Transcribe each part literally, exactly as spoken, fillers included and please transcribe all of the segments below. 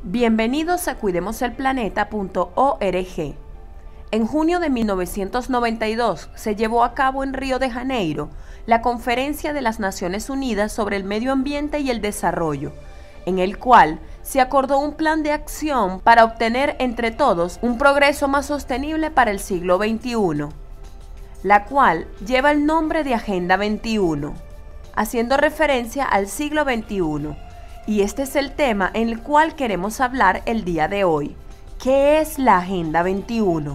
Bienvenidos a cuidemos el planeta punto org. En junio de mil novecientos noventa y dos se llevó a cabo en Río de Janeiro la Conferencia de las Naciones Unidas sobre el Medio Ambiente y el Desarrollo, en el cual se acordó un plan de acción para obtener entre todos un progreso más sostenible para el siglo veintiuno, la cual lleva el nombre de Agenda veintiuno, haciendo referencia al siglo veintiuno. Y este es el tema en el cual queremos hablar el día de hoy. ¿Qué es la Agenda veintiuno?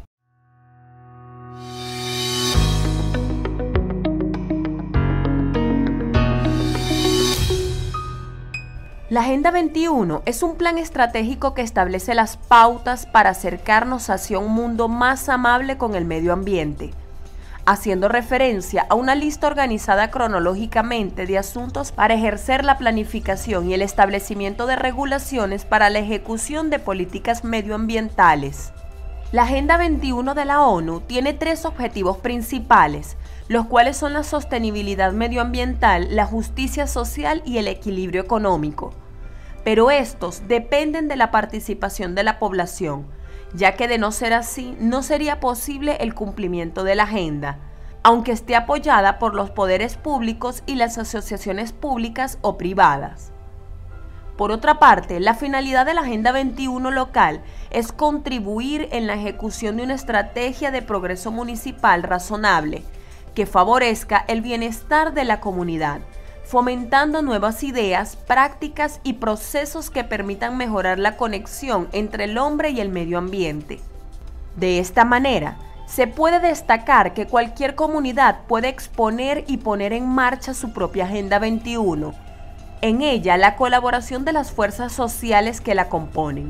La Agenda veintiuno es un plan estratégico que establece las pautas para acercarnos hacia un mundo más amable con el medio ambiente, haciendo referencia a una lista organizada cronológicamente de asuntos para ejercer la planificación y el establecimiento de regulaciones para la ejecución de políticas medioambientales. La Agenda veintiuno de la ONU tiene tres objetivos principales, los cuales son la sostenibilidad medioambiental, la justicia social y el equilibrio económico. Pero estos dependen de la participación de la población, ya que de no ser así, no sería posible el cumplimiento de la agenda, aunque esté apoyada por los poderes públicos y las asociaciones públicas o privadas. Por otra parte, la finalidad de la Agenda veintiuno local es contribuir en la ejecución de una estrategia de progreso municipal razonable, que favorezca el bienestar de la comunidad, fomentando nuevas ideas, prácticas y procesos que permitan mejorar la conexión entre el hombre y el medio ambiente. De esta manera, se puede destacar que cualquier comunidad puede exponer y poner en marcha su propia Agenda veintiuno. En ella, la colaboración de las fuerzas sociales que la componen.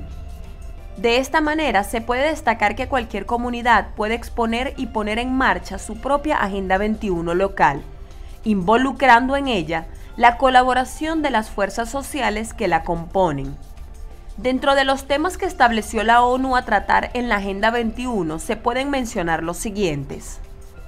De esta manera, se puede destacar que cualquier comunidad puede exponer y poner en marcha su propia Agenda veintiuno local, involucrando en ella la colaboración de las fuerzas sociales que la componen. Dentro de los temas que estableció la ONU a tratar en la Agenda veintiuno se pueden mencionar los siguientes: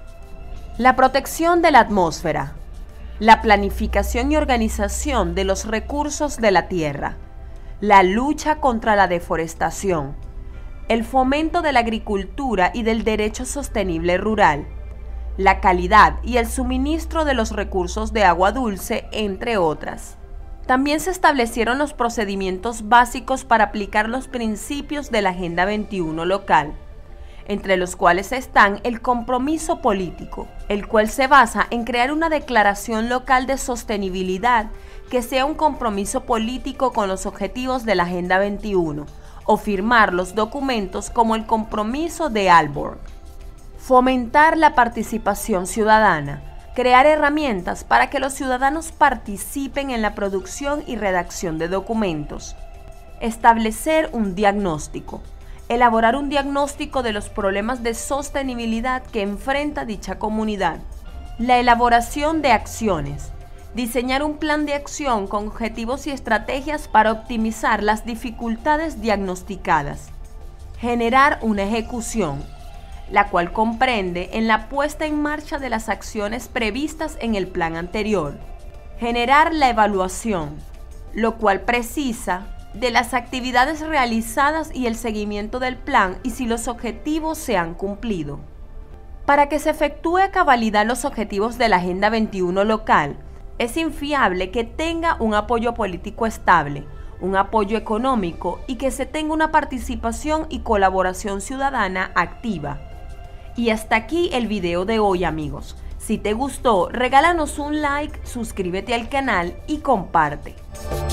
la protección de la atmósfera, la planificación y organización de los recursos de la tierra, la lucha contra la deforestación, el fomento de la agricultura y del derecho sostenible rural, la calidad y el suministro de los recursos de agua dulce, entre otras. También se establecieron los procedimientos básicos para aplicar los principios de la Agenda veintiuno local, entre los cuales están el compromiso político, el cual se basa en crear una declaración local de sostenibilidad que sea un compromiso político con los objetivos de la Agenda veintiuno, o firmar los documentos como el Compromiso de Aalborg. Fomentar la participación ciudadana, crear herramientas para que los ciudadanos participen en la producción y redacción de documentos. Establecer un diagnóstico, elaborar un diagnóstico de los problemas de sostenibilidad que enfrenta dicha comunidad. La elaboración de acciones, diseñar un plan de acción con objetivos y estrategias para optimizar las dificultades diagnosticadas. Generar una ejecución, la cual comprende en la puesta en marcha de las acciones previstas en el plan anterior. Generar la evaluación, lo cual precisa de las actividades realizadas y el seguimiento del plan y si los objetivos se han cumplido. Para que se efectúe a cabalidad los objetivos de la Agenda veintiuno local, es infiable que tenga un apoyo político estable, un apoyo económico y que se tenga una participación y colaboración ciudadana activa. Y hasta aquí el video de hoy, amigos. Si te gustó, regálanos un like, suscríbete al canal y comparte.